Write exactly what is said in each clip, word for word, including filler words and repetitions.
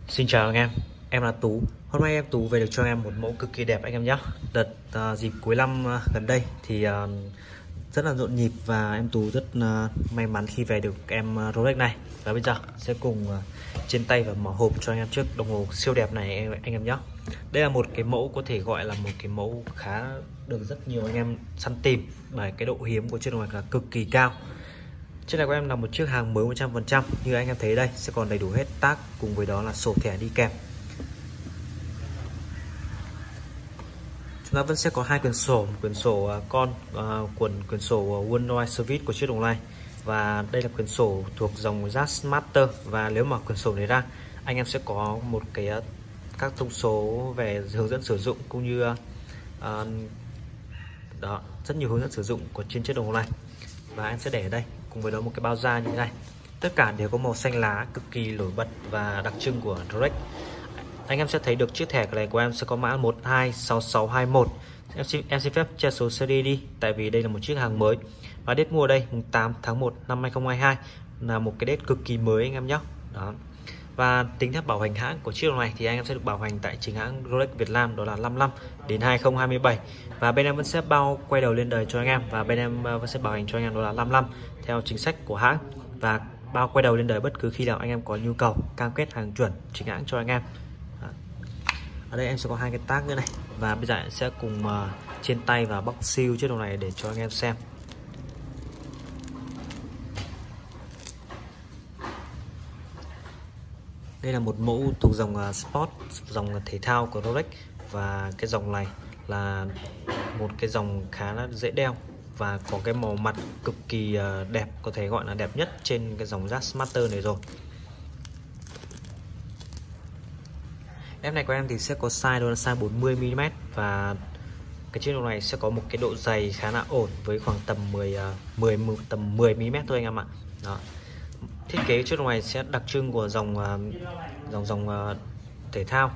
Xin chào anh em, em là Tú. Hôm nay em Tú về được cho em một mẫu cực kỳ đẹp anh em nhé. Đợt uh, dịp cuối năm uh, gần đây thì uh, rất là nhộn nhịp và em Tú rất uh, may mắn khi về được em uh, Rolex này. Và bây giờ sẽ cùng uh, trên tay và mở hộp cho anh em chiếc đồng hồ siêu đẹp này anh, anh em nhé. Đây là một cái mẫu có thể gọi là một cái mẫu khá được rất nhiều anh em săn tìm, bởi cái độ hiếm của chiếc đồng hồ là cực kỳ cao. Trên này của em là một chiếc hàng mới một trăm phần trăm. Như anh em thấy đây, sẽ còn đầy đủ hết tag cùng với đó là sổ thẻ đi kèm. Chúng ta vẫn sẽ có hai quyển sổ, một quyển sổ con, uh, quyển quyển sổ Worldwide Service của chiếc đồng này, và đây là quyển sổ thuộc dòng Jazz Master. Và nếu mà quyển sổ này ra, anh em sẽ có một cái các thông số về hướng dẫn sử dụng cũng như uh, đó, rất nhiều hướng dẫn sử dụng của trên chiếc đồng hồ này. Và em sẽ để ở đây cùng với đó một cái bao da như thế này, tất cả đều có màu xanh lá cực kỳ nổi bật và đặc trưng của Rolex. Anh em sẽ thấy được chiếc thẻ này của em sẽ có mã một hai sáu sáu hai mốt. Em xin, em xin phép che số series đi, tại vì đây là một chiếc hàng mới và date mua đây mùng tám tháng một năm hai không hai hai, là một cái date cực kỳ mới anh em nhé. Đó. Và tính theo bảo hành hãng của chiếc này thì anh em sẽ được bảo hành tại chính hãng Rolex Việt Nam, đó là năm năm đến hai không hai bảy. Và bên em vẫn sẽ bao quay đầu lên đời cho anh em, và bên em vẫn sẽ bảo hành cho anh em đó là năm năm theo chính sách của hãng, và bao quay đầu lên đời bất cứ khi nào anh em có nhu cầu, cam kết hàng chuẩn chính hãng cho anh em. Đó. Ở đây em sẽ có hai cái tag nữa này, và bây giờ sẽ cùng uh, trên tay và bóc siêu chiếc đồng này để cho anh em xem. Đây là một mẫu thuộc dòng Sport, dòng thể thao của Rolex, và cái dòng này là một cái dòng khá là dễ đeo và có cái màu mặt cực kỳ đẹp, có thể gọi là đẹp nhất trên cái dòng Jazz Master này rồi. Em này của em thì sẽ có size đó là size bốn mươi mi li mét, và cái chiếc đồng này sẽ có một cái độ dày khá là ổn với khoảng tầm mười, mười tầm mười mi li mét thôi anh em ạ. Đó. Thiết kế chiếc đồng này sẽ đặc trưng của dòng dòng dòng uh, thể thao.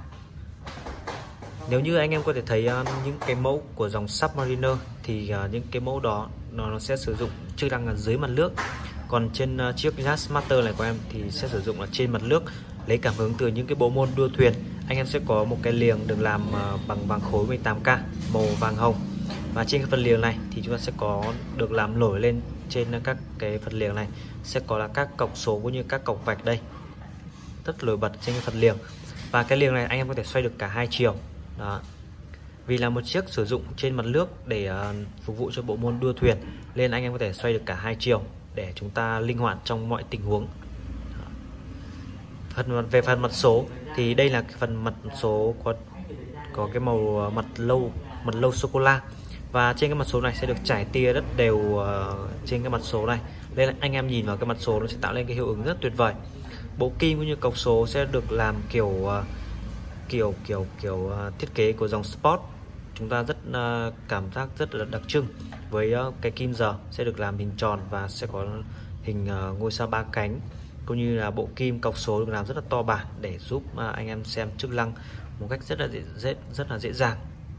Nếu như anh em có thể thấy uh, những cái mẫu của dòng Submariner thì uh, những cái mẫu đó nó, nó sẽ sử dụng chức năng là dưới mặt nước, còn trên uh, chiếc Jazz Master này của em thì sẽ sử dụng là trên mặt nước, lấy cảm hứng từ những cái bộ môn đua thuyền. Anh em sẽ có một cái liềng được làm uh, bằng vàng khối mười tám K màu vàng hồng, và trên cái phần liềng này thì chúng ta sẽ có được làm nổi lên trên các cái phần liềng này sẽ có là các cọc số cũng như các cọc vạch đây, rất nổi bật trên cái phần liềng. Và cái liềng này anh em có thể xoay được cả hai chiều. Đó. Vì là một chiếc sử dụng trên mặt nước để uh, phục vụ cho bộ môn đua thuyền, nên anh em có thể xoay được cả hai chiều để chúng ta linh hoạt trong mọi tình huống. Đó. Phần về phần mặt số thì đây là cái phần mặt số có có cái màu mặt lâu mặt lâu sô cô la, và trên cái mặt số này sẽ được trải tia rất đều uh, trên cái mặt số này, nên là anh em nhìn vào cái mặt số nó sẽ tạo lên cái hiệu ứng rất tuyệt vời. Bộ kim cũng như cọc số sẽ được làm kiểu uh, kiểu kiểu kiểu uh, thiết kế của dòng Sport. Chúng ta rất uh, cảm giác rất là đặc trưng với uh, cái kim giờ sẽ được làm hình tròn và sẽ có hình uh, ngôi sao ba cánh, cũng như là bộ kim cọc số được làm rất là to bản để giúp uh, anh em xem chức năng một cách rất là dễ, dễ rất là dễ dàng.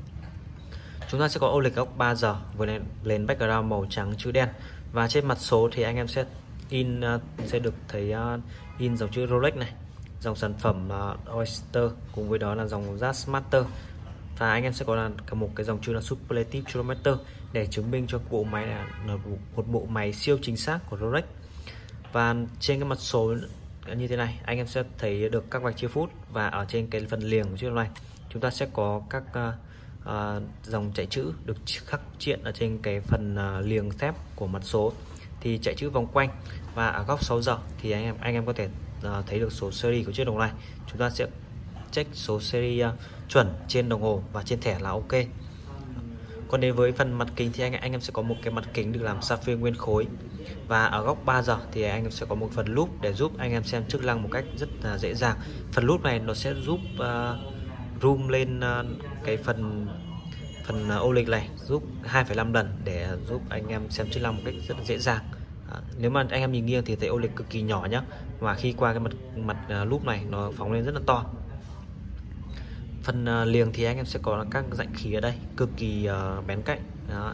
Chúng ta sẽ có ô lịch góc ba giờ với nền, nền background màu trắng chữ đen, và trên mặt số thì anh em sẽ in uh, sẽ được thấy uh, in dòng chữ Rolex này, dòng sản phẩm uh, Oyster, cùng với đó là dòng Jazz Master, và anh em sẽ có là một cái dòng chữ là Superlative Chronometer để chứng minh cho bộ máy là, là một bộ máy siêu chính xác của Rolex. Và trên cái mặt số như thế này anh em sẽ thấy được các vạch chia phút, và ở trên cái phần liềng của chiếc này chúng ta sẽ có các uh, uh, dòng chạy chữ được khắc triện ở trên cái phần uh, liềng thép của mặt số, thì chạy chữ vòng quanh. Và ở góc sáu giờ thì anh em anh em có thể uh, thấy được số series của chiếc đồng này. Chúng ta sẽ check số series uh, chuẩn trên đồng hồ và trên thẻ là ok. Còn đến với phần mặt kính thì anh anh em sẽ có một cái mặt kính được làm sapphire nguyên khối, và ở góc ba giờ thì anh em sẽ có một phần lúp để giúp anh em xem chức năng một cách rất là dễ dàng. Phần lúp này nó sẽ giúp uh, zoom lên uh, cái phần phần uh, ô lịch này, giúp hai phẩy năm lần để giúp anh em xem chức năng một cách rất là dễ dàng. À, nếu mà anh em nhìn nghiêng thì thấy ô lịch cực kỳ nhỏ nhá, và khi qua cái mặt mặt uh, lúp này nó phóng lên rất là to. Phần uh, liềng thì anh em sẽ có các rãnh khí ở đây cực kỳ uh, bén cạnh. Đó.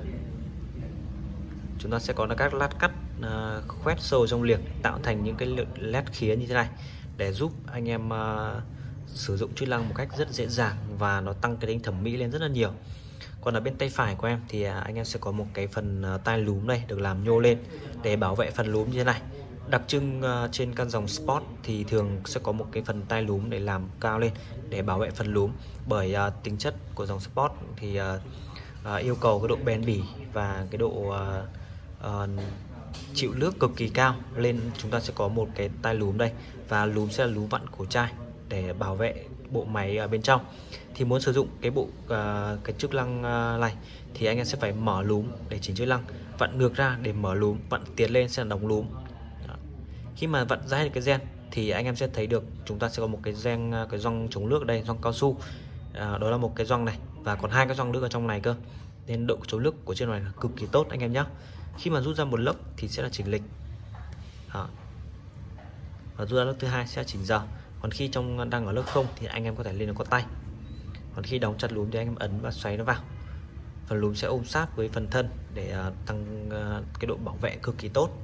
Chúng ta sẽ có là các lát cắt uh, khoét sâu trong liềng tạo thành những cái led khía như thế này, để giúp anh em uh, sử dụng chức năng một cách rất dễ dàng và nó tăng cái tính thẩm mỹ lên rất là nhiều. Còn ở bên tay phải của em thì anh em sẽ có một cái phần tai lúm đây được làm nhô lên để bảo vệ phần lúm như thế này. Đặc trưng uh, trên căn dòng Sport thì thường sẽ có một cái phần tai lúm để làm cao lên để bảo vệ phần lúm, bởi uh, tính chất của dòng Sport thì uh, uh, yêu cầu cái độ bền bỉ và cái độ uh, uh, chịu nước cực kỳ cao, lên chúng ta sẽ có một cái tai lúm đây, và lúm sẽ là lúm vặn cổ chai để bảo vệ bộ máy ở bên trong. Thì muốn sử dụng cái bộ uh, cái chức năng uh, này thì anh em sẽ phải mở lúm để chỉnh chức năng, vặn ngược ra để mở lúm, vặn tiến lên sẽ là đóng lúm. Đó. Khi mà vặn ra cái gen thì anh em sẽ thấy được chúng ta sẽ có một cái gen, cái gioăng chống nước ở đây, gioăng cao su. Uh, đó là một cái gioăng này và còn hai cái gioăng nước ở trong này cơ, nên độ chống nước của chiếc này là cực kỳ tốt anh em nhé. Khi mà rút ra một lớp thì sẽ là chỉnh lịch. Đó. Và rút ra lớp thứ hai sẽ là chỉnh giờ. Còn khi trong đang ở lớp không thì anh em có thể lên được có tay. Còn khi đóng chặt lúm thì anh em ấn và xoáy nó vào. Phần lúm sẽ ôm sát với phần thân để uh, tăng uh, cái độ bảo vệ cực kỳ tốt.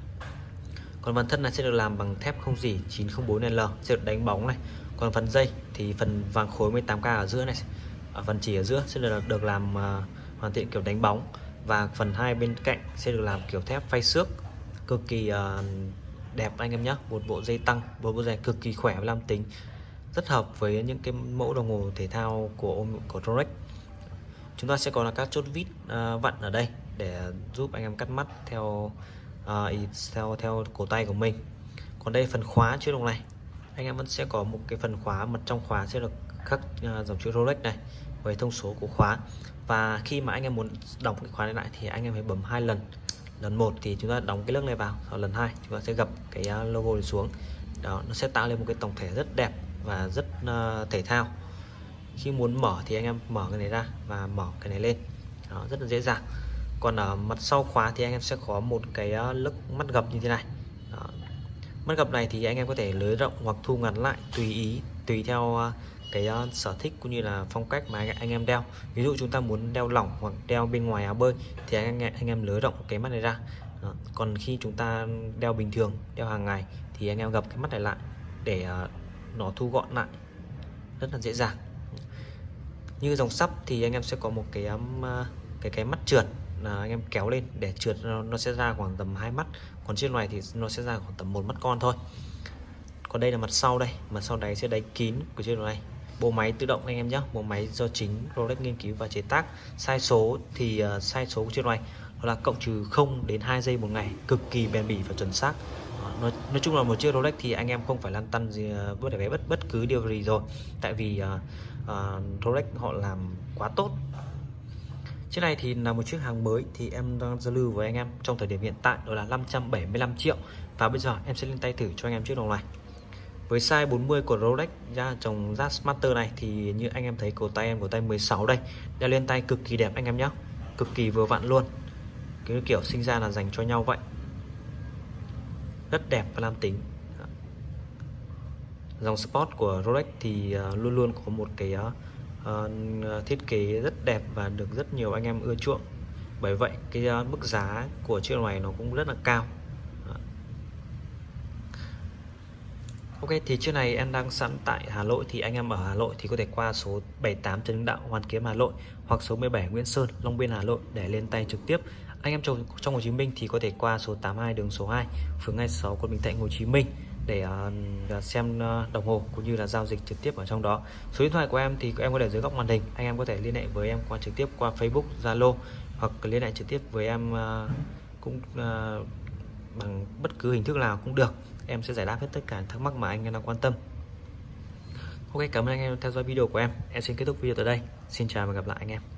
Còn phần thân này sẽ được làm bằng thép không rỉ chín không bốn L, sẽ được đánh bóng này. Còn phần dây thì phần vàng khối mười tám K ở giữa này, ở phần chỉ ở giữa sẽ được, được làm uh, hoàn thiện kiểu đánh bóng, và phần hai bên cạnh sẽ được làm kiểu thép phay xước, cực kỳ uh, đẹp anh em nhé. Một bộ dây tăng, một bộ dây cực kỳ khỏe và nam tính, rất hợp với những cái mẫu đồng hồ thể thao của của Rolex. Chúng ta sẽ có là các chốt vít uh, vặn ở đây để giúp anh em cắt mắt theo uh, theo theo cổ tay của mình. Còn đây phần khóa chiếc đồng này, anh em vẫn sẽ có một cái phần khóa, mặt trong khóa sẽ được khắc uh, dòng chữ Rolex này với thông số của khóa. Và khi mà anh em muốn đóng cái khóa này lại thì anh em phải bấm hai lần. Lần một thì chúng ta đóng cái lớp này vào, và lần hai chúng ta sẽ gập cái logo này xuống. Đó, nó sẽ tạo lên một cái tổng thể rất đẹp và rất uh, thể thao. Khi muốn mở thì anh em mở cái này ra và mở cái này lên. Đó, rất là dễ dàng. Còn ở mặt sau khóa thì anh em sẽ có một cái uh, lức mắt gập như thế này. Đó. Mắt gập này thì anh em có thể nới rộng hoặc thu ngắn lại tùy ý, tùy theo uh, cái uh, sở thích cũng như là phong cách mà anh, anh em đeo. Ví dụ chúng ta muốn đeo lỏng hoặc đeo bên ngoài áo bơi thì anh anh em nới rộng cái mắt này ra. Đó. Còn khi chúng ta đeo bình thường, đeo hàng ngày thì anh em gập cái mắt này lại để uh, nó thu gọn lại, rất là dễ dàng. Như dòng sắp thì anh em sẽ có một cái um, cái cái mắt trượt là anh em kéo lên để trượt, nó, nó sẽ ra khoảng tầm hai mắt. Còn chiếc này thì nó sẽ ra khoảng tầm một mắt con thôi. Còn đây là mặt sau đây, mặt sau đấy sẽ đáy kín của chiếc này. Bộ máy tự động anh em nhé, bộ máy do chính Rolex nghiên cứu và chế tác. Sai số thì uh, sai số của chiếc này đó là cộng trừ không đến hai giây một ngày, cực kỳ bền bỉ và chuẩn xác. Nói, nói chung là một chiếc Rolex thì anh em không phải lăn tăn gì với uh, bất bất cứ điều gì rồi, tại vì uh, uh, Rolex họ làm quá tốt. Chiếc này thì là một chiếc hàng mới thì em đang giao lưu với anh em trong thời điểm hiện tại đó là năm trăm bảy mươi lăm triệu, và bây giờ em sẽ lên tay thử cho anh em chiếc đồng này. Với size bốn mươi của Rolex ra dòng Jazzmaster này thì như anh em thấy cổ tay em, cổ tay mười sáu đây, đeo lên tay cực kỳ đẹp anh em nhé, cực kỳ vừa vặn luôn, cái kiểu sinh ra là dành cho nhau vậy, rất đẹp và nam tính. Dòng Sport của Rolex thì uh, luôn luôn có một cái uh, thiết kế rất đẹp và được rất nhiều anh em ưa chuộng, bởi vậy cái uh, mức giá của chiếc này nó cũng rất là cao. Ok, thì chiếc này em đang sẵn tại Hà Nội, thì anh em ở Hà Nội thì có thể qua số bảy mươi tám Trần Hưng Đạo, Hoàn Kiếm, Hà Nội, hoặc số mười bảy Nguyễn Sơn, Long Biên, Hà Nội để lên tay trực tiếp. Anh em trong, trong Hồ Chí Minh thì có thể qua số tám mươi hai đường số hai, phường hai mươi sáu, quận Bình Thạnh, Hồ Chí Minh để uh, xem uh, đồng hồ cũng như là giao dịch trực tiếp ở trong đó. Số điện thoại của em thì em có để dưới góc màn hình, anh em có thể liên hệ với em qua trực tiếp qua Facebook, Zalo, hoặc liên hệ trực tiếp với em uh, cũng uh, bằng bất cứ hình thức nào cũng được. Em sẽ giải đáp hết tất cả thắc mắc mà anh em đang quan tâm. Ok, cảm ơn anh em theo dõi video của em. Em xin kết thúc video tại đây. Xin chào và gặp lại anh em.